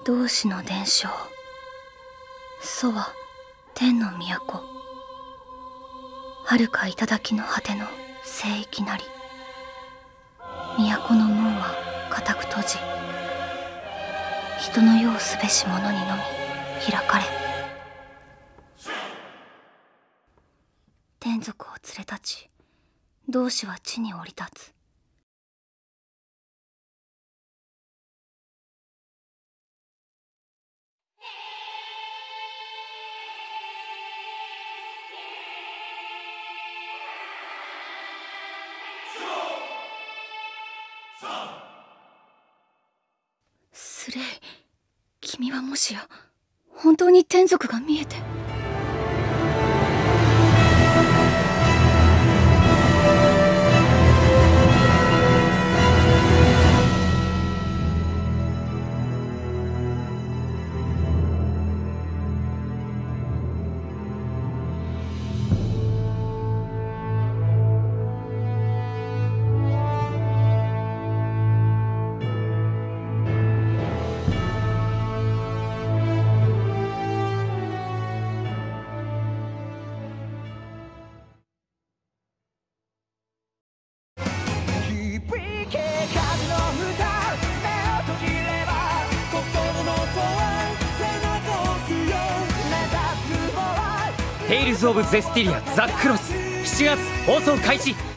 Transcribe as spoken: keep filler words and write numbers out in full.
同志の伝承。祖は天の都。遥か頂の果ての聖域なり。都の門は固く閉じ、人の世をすべし者にのみ開かれ。天族を連れ立ち、同志は地に降り立つ。スレイ、君はもしや本当に天族が見えて。 テイルズ・オブ・ゼスティリア・ザ・クロスしちがつ放送開始。